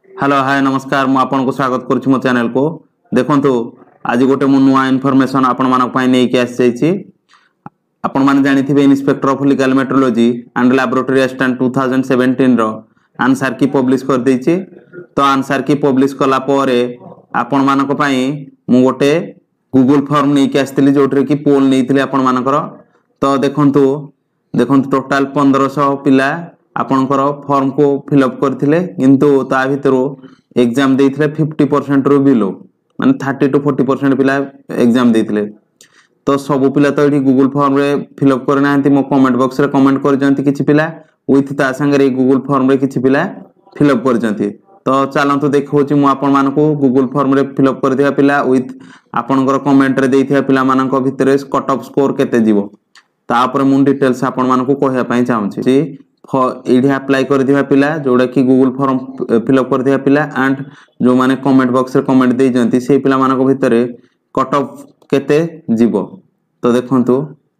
Hello hi नमस्कार मु आपन को स्वागत करूछु मो चैनल को। देखंतु आज गोटे मु नुआ इन्फॉर्मेशन आपन मानक पई नै के आसी जाईछि। आपन मान जानिथिबे inspector of legal metrology and laboratory assistant 2017 रो आंसर की पब्लिश कर दैछि। तो आंसर की पब्लिश कला परे आपन मानक पई मु गोटे गूगल फॉर्म नै के आस्थिली जोटरे की पोल नैथिले आपन मानकर। तो देखंतु टोटल 1500 पिला आपनकर फॉर्म को फिलअप करथिले किंतु ता भितरो एग्जाम देथिले 50% रो बिलो माने 30 to 40% पिला एग्जाम देथिले। तो सब पिला तो एठी गूगल फॉर्म रे फिलअप कर नाहंती। मो कमेंट बॉक्स रे कमेंट कर जंती किछि पिला विथ ता संगे रे गूगल फॉर्म रे किछि पिला फिलअप कर जंती। तो चलंतु देखौची मु आपन मान को गूगल फॉर्म रे फिलअप कर दिया पिला विथ आपनकर कमेंट रे देथिया पिला मानक भितरे कट ऑफ स्कोर केते जीवो तापर मु डिटेल्स आपन मान को कहया पई चाहूची जी एठी अप्लाई कर दिया पिला जोडा की गूगल फॉर्म फिलअप कर दिया पिला एंड जो माने कमेंट बॉक्स रे कमेंट दे जंती से पिला मानक भितरे कट ऑफ केते जीवो। तो देखंतु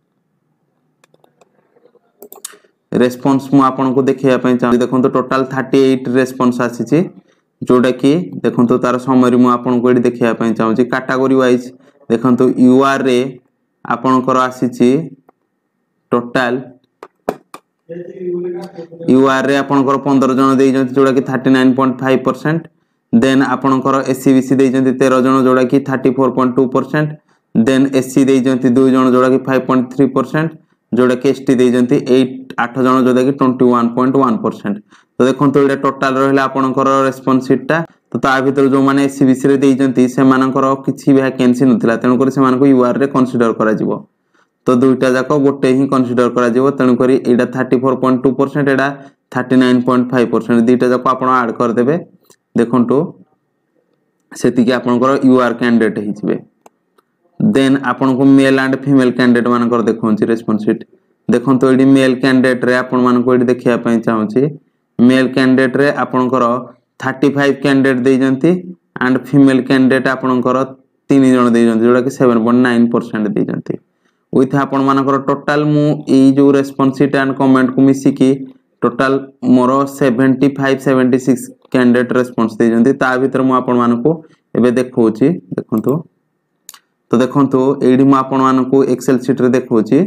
रेस्पॉन्स मु आपन को देखिया पई चाहूची। देखंतु टोटल 38 रेस्पॉन्स आसीची जोडा की देखंतु तार समरी मु आपन को एठी देखिया पई चाहूची। कैटेगरी वाइज देखंतु यूआर रे आपन को आसीची टोटल यूआर रे आपनकर 15 जन देई जंती जोडा की 39.5%। देन आपनकर एससीबीसी देई जंती 13 जन जोडा की 34.2%। देन एससी देई जंती 2 जन जोडा की 5.3% जोडा की एसटी देई जंती 8 जन जोडा की 21.1%। तो देखंतु एटा टोटल रहला आपनकर रेस्पॉन्स शीटटा। तो ता भीतर जो माने एससीबीसी रे देई जंती से मानकर किछि वैकेंसी नथिला तेनु करी से मानको यूआर रे कंसीडर करा जिवो। तो दुईटा जाको गोटे ही कंसीडर करा जिवो तेनु करी एटा 34.2% एटा 39.5% दुईटा जाको आपण ऐड कर देबे। देखंतु सेति कि आपनकर यूआर कैंडिडेट हि जिवे। देन आपन को मेल एंड फीमेल कैंडिडेट मानकर देखौंची रेस्पॉन्स शीट। देखंतु एडी मेल कैंडिडेट रे आपन मानको एडी देखिया पई चाहूची। मेल कैंडिडेट रे आपनकर 35 कैंडिडेट देई जंती एंड फीमेल कैंडिडेट आपनकर 3 जन देई जंती जोडा कि 7.9% देई जंती। विथ आपन मानकर टोटल मु ए जो रेस्पॉन्स शीट एंड कमेंट को मिसी की टोटल मोर 75-76 कैंडिडेट रेस्पॉन्स दे जंती। ता भीतर मु आपन मानको एबे देखौची। देखंतु तो देखंतु एडी मु आपन मानको एक्सेल शीट रे देखौची।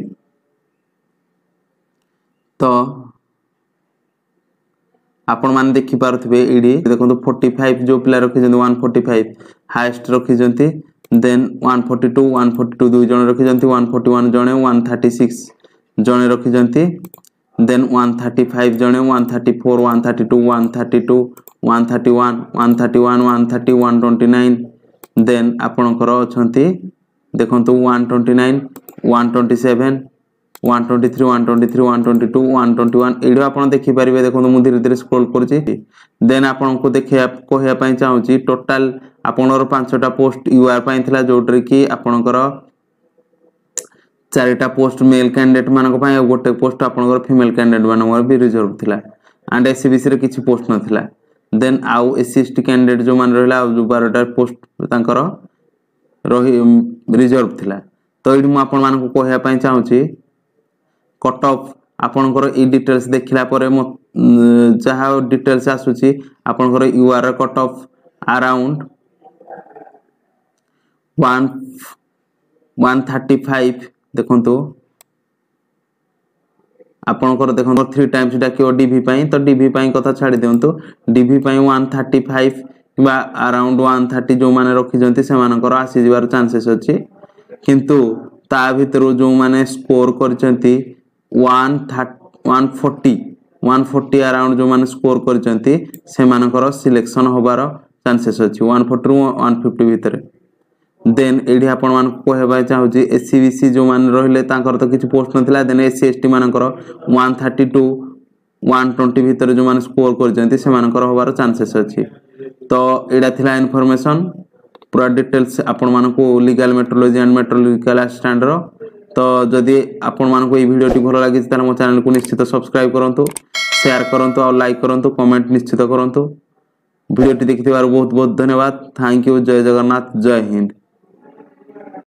तो आपण मान देखि पारथबे एडी देखंतु 45 जो प्लेयर रखि जंती 145 हाईएस्ट रखि जंती। देन 142 दुई जन रखि जंती 141 जने 136 जने रखि जंती। देन 135 जने 134 132 132 131 131 130 129 देन आपनकर अछंती देखंतु 129 127 123 123 122 121 एडो आपण देखि परिबे। देखंतु मु धीरे धीरे स्क्रॉल करछि। देन आपण को देखिया कहया पई चाहूची टोटल आपनर 5टा पोस्ट यूआर पई थिला जोटरे की आपनकर 4टा पोस्ट मेल कैंडिडेट मानक पई गोटे पोस्ट आपनकर फीमेल कैंडिडेट मानकर भी रिजर्व थिला एंड एससीबीसी रे किछि पोस्ट नथिला। देन आउ एससीएसटी कैंडिडेट जो मान रहला जो 12टा पोस्ट तांकर रही रिजर्व थिला। तो एडी मु आपन मानक कहया पई चाहूची कट ऑफ आपनकर ई डिटेल्स देखिला परे जहा डिटेल्स आसुची आपनकर यूआर कट ऑफ अराउंड 135 देखंतु आपनकर देखंतु 3 टाइम्स डाकियो डीवी पई। तो डीवी पई कथा छाडी देंतु डीवी पई 135 किबा अराउंड 130 जो माने रखि जंती से मानकर आसी जिवार चांसेस अछि। किंतु ता भीतर जो माने स्कोर करचंती 140 अराउंड जो माने स्कोर करचंती से मानकर सिलेक्शन होबार चांसेस अछि 140 ରୁ 150 भीतर। देन एडी आपण मान को हेबा चाहूची एससीबीसी जो मान रहिले तांकर तो किछ पोस्ट नथिला। देन एससीएसटी मानकर 130 to 120 भीतर जो मान स्कोर करजंती से मानकर होबार चांसेस अछि। तो एडा थिला इन्फॉर्मेशन पूरा डिटेल्स आपण मान को legal metrology and metrological assistant रो। तो जदि आपण मान को ई वीडियोटी भलो लागि त मो चैनल को निश्चित सब्सक्राइब करंतु शेयर करंतु और लाइक करंतु कमेंट निश्चित करंतु। वीडियोटी देखिथिबार बहुत बहुत धन्यवाद। Thank you. जय जगन्नाथ जय हिंद।